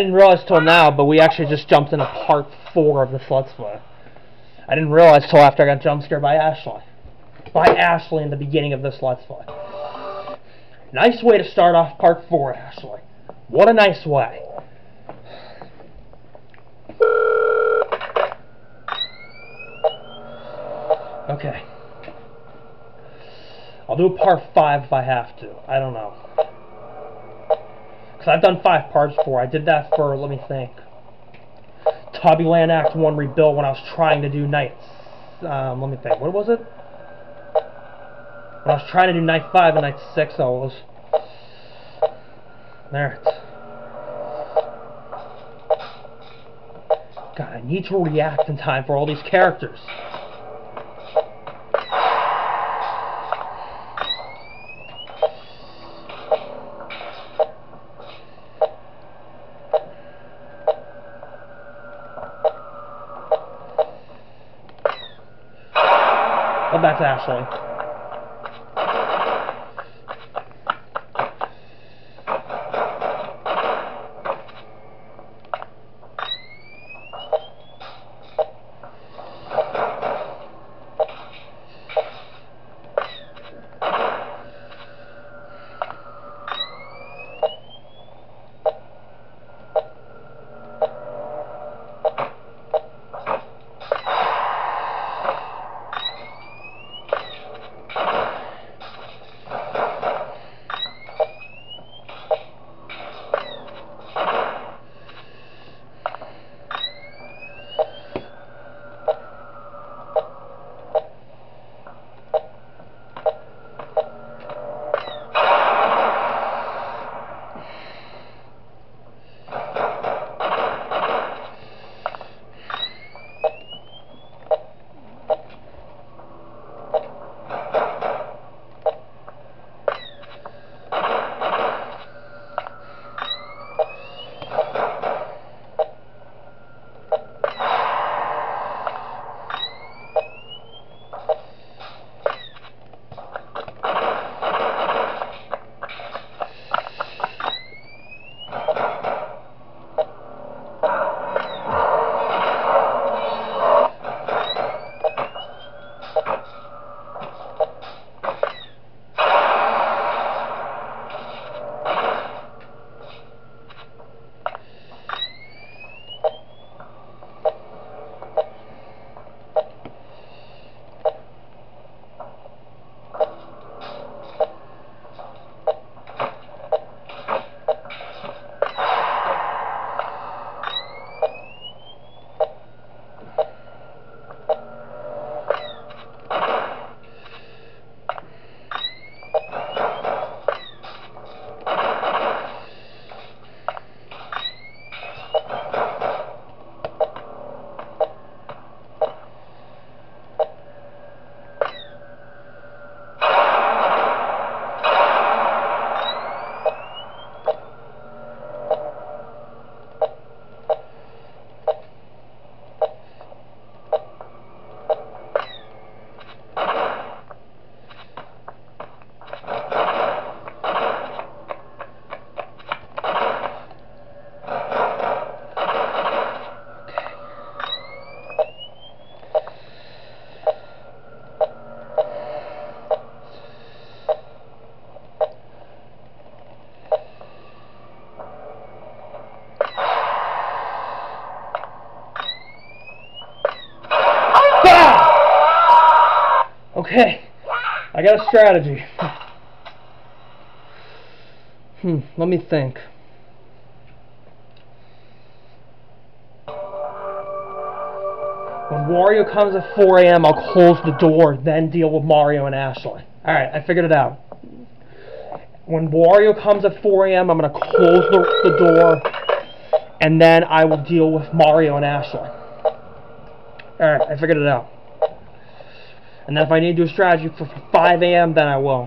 didn't realize till now, but we actually just jumped into part 4 of this Let's Play. I didn't realize till after I got jump scared by Ashley. By Ashley in the beginning of this Let's Play. Nice way to start off part 4, Ashley. What a nice way. Okay. I'll do part 5 if I have to. I don't know. Because I've done 5 parts before. I did that for, let me think, Tubbyland Act 1 Rebuild when I was trying to do Night... let me think. What was it? When I was trying to do Night 5 and Night 6, I was... There it is. God, I need to react in time for all these characters. Well, that's Ashley. Okay, I got a strategy. Let me think. When Wario comes at 4 a.m., I'll close the door, then deal with Mario and Ashley. Alright, I figured it out. When Wario comes at 4 a.m., I'm going to close the door, and then I will deal with Mario and Ashley. Alright, I figured it out. And then if I need to do a strategy for 5 a.m., then I will.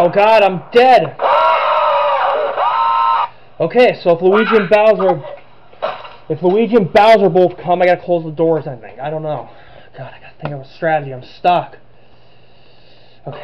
Oh god, I'm dead! Okay, so if Luigi and Bowser both come, I gotta close the doors, I think. I don't know. God, I gotta think of a strategy. I'm stuck. Okay.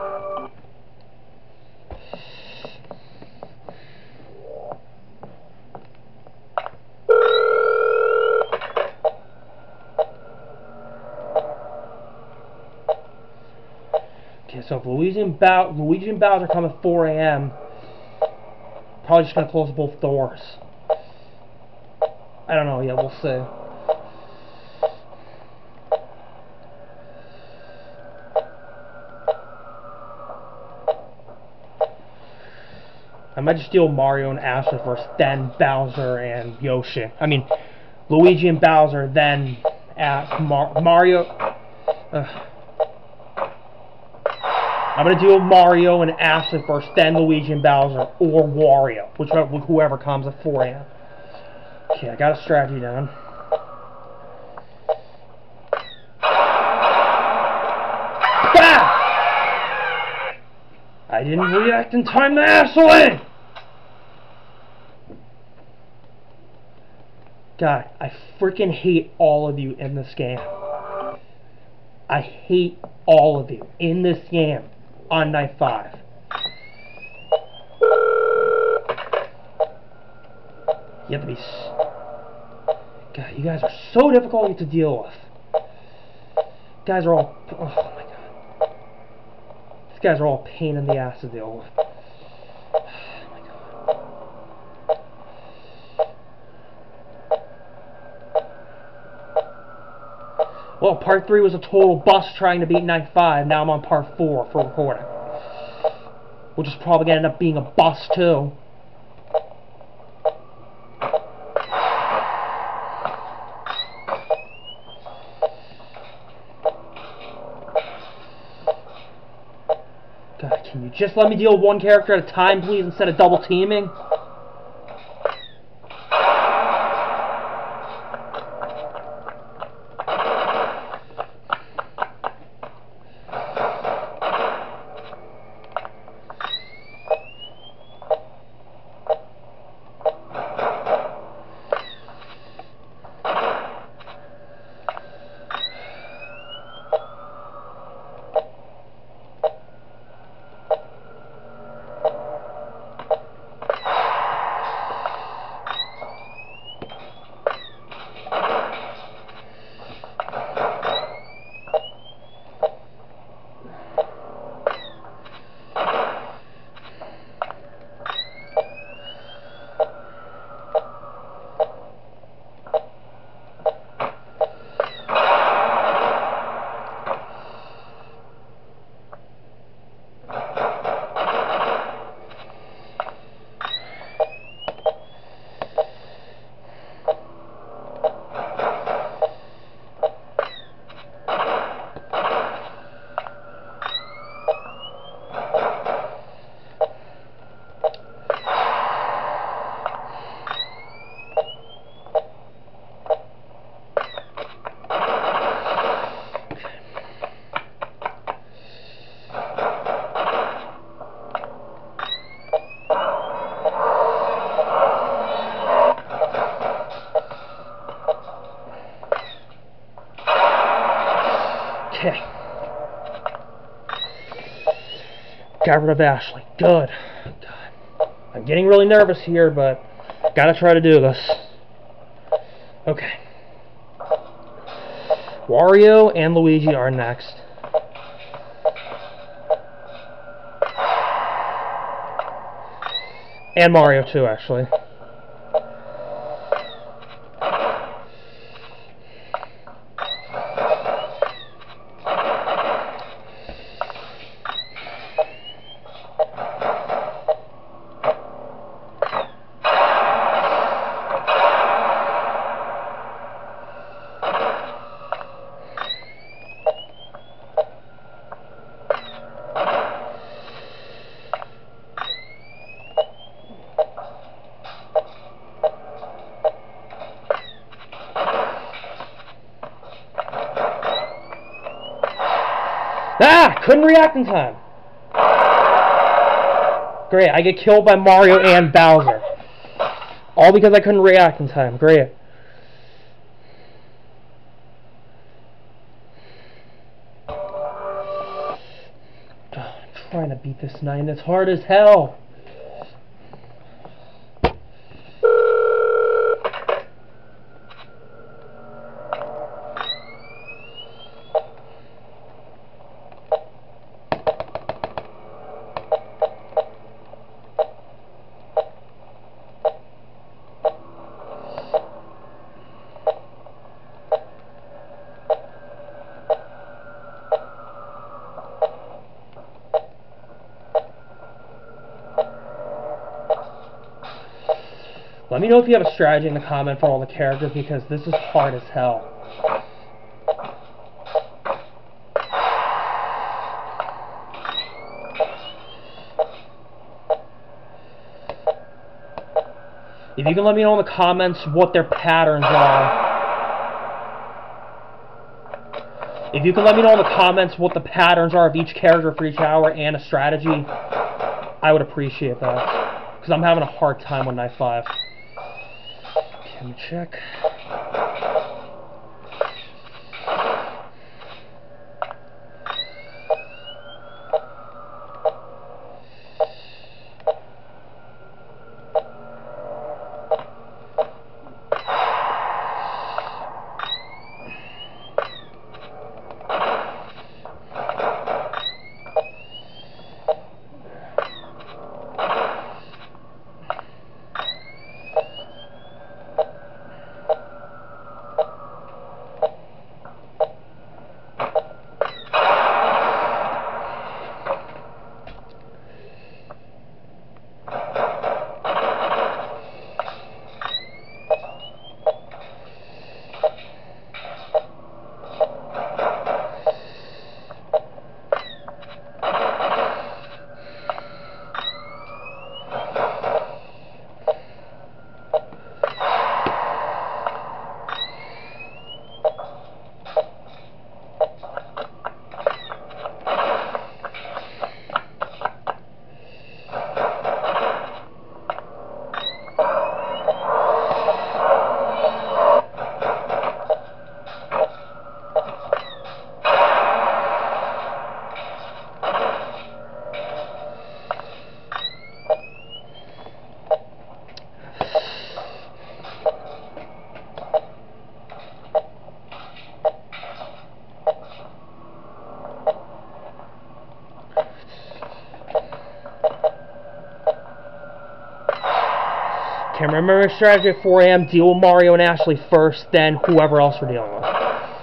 Okay, so if Luigi and Bowser come at 4 a.m., probably just gonna close both doors. I don't know, yeah, we'll see. I might just deal Mario and Ashley first, then Bowser and Yoshi. I mean, Luigi and Bowser, then Mario. I'm gonna deal Mario and Ashley first, then Luigi and Bowser, or Wario, whoever comes at 4 a.m. Okay, I got a strategy down. Ah! I didn't react in time to Ashley! God, I freaking hate all of you in this game. I hate all of you in this game on night 5. You have to be... God, you guys are so difficult to deal with. You guys are all... Oh my god. These guys are all a pain in the ass to deal with. Oh my god. Well, part 3 was a total bust trying to beat night 5. Now I'm on part 4 for recording. Which is probably going to end up being a bust too. God, can you just let me deal with one character at a time, please, instead of double teaming? Okay. Got rid of Ashley. Good. God. I'm getting really nervous here, but gotta try to do this. Okay. Wario and Luigi are next. And Mario too, actually. Ah! Couldn't react in time. Great, I get killed by Mario and Bowser. All because I couldn't react in time. Great. I'm trying to beat this night and it's hard as hell. Let me know if you have a strategy in the comment for all the characters, because this is hard as hell. If you can let me know in the comments what their patterns are. If you can let me know in the comments what the patterns are of each character for each hour and a strategy, I would appreciate that. Because I'm having a hard time on night 5. Let me check. Okay, remember my strategy at 4 AM, deal with Mario and Ashley first, then whoever else we're dealing with.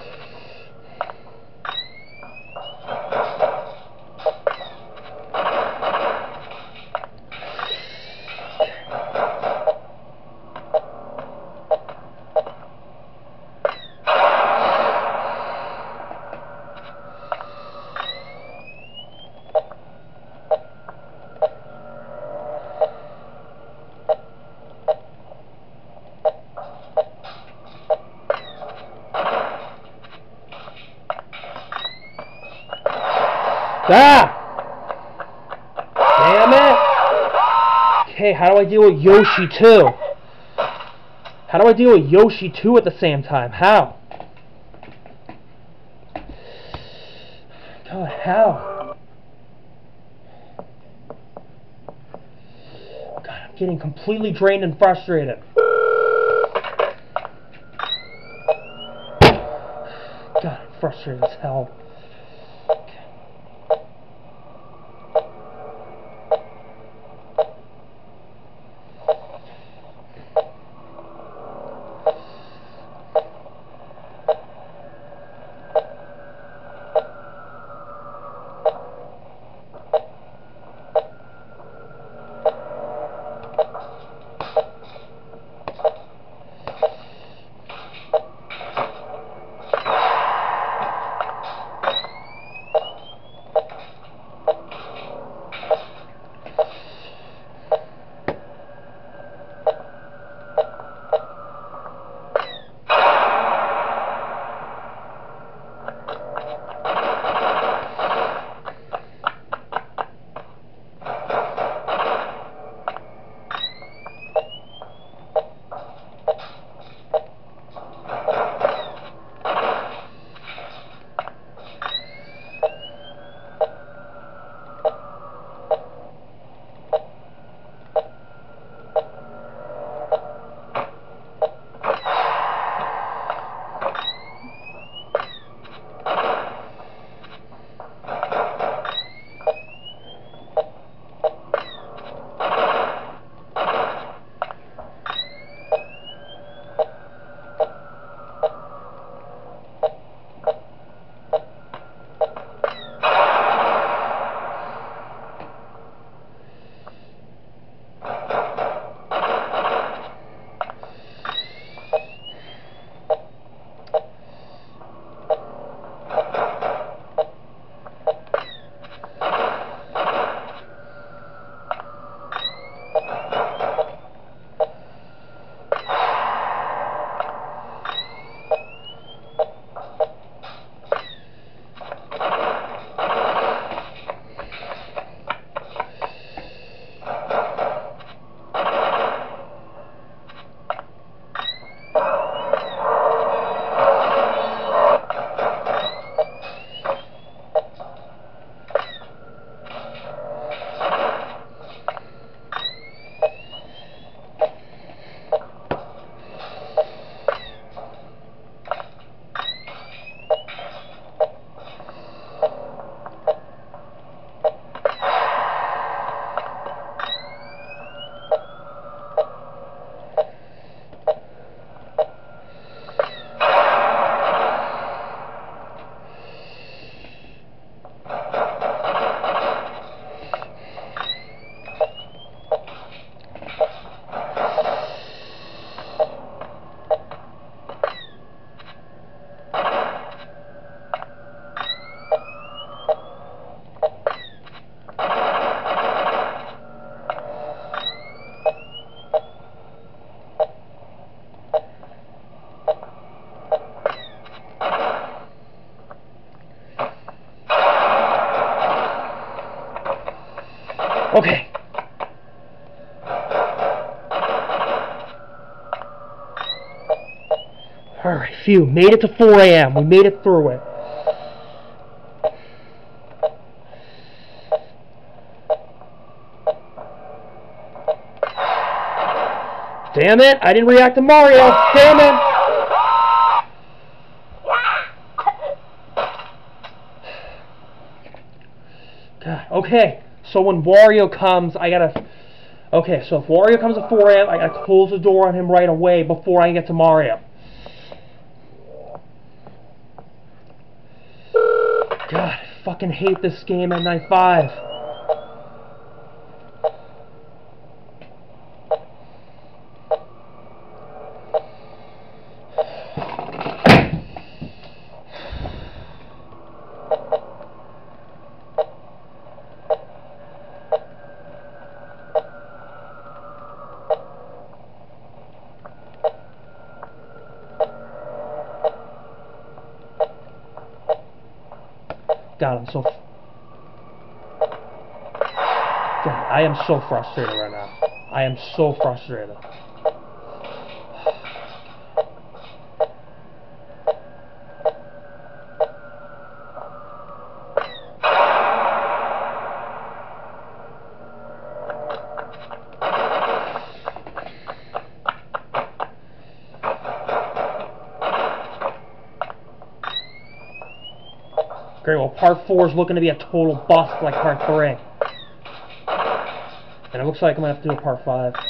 Ah! Damn it! Okay, how do I deal with Yoshi too? How do I deal with Yoshi too at the same time? How? God, how? God, I'm getting completely drained and frustrated. God, I'm frustrated as hell. Okay. Alright, phew. Made it to 4 a.m. We made it through it. Damn it! I didn't react to Mario! Damn it! God, okay, so when Wario comes, I gotta... Okay, so if Wario comes at 4 a.m., I gotta close the door on him right away before I get to Mario. God, I fucking hate this game at night 5. God, I'm so... God, I am so frustrated right now. I am so frustrated. Great, well, part 4 is looking to be a total bust like part 3. And it looks like I'm going to have to do a part 5.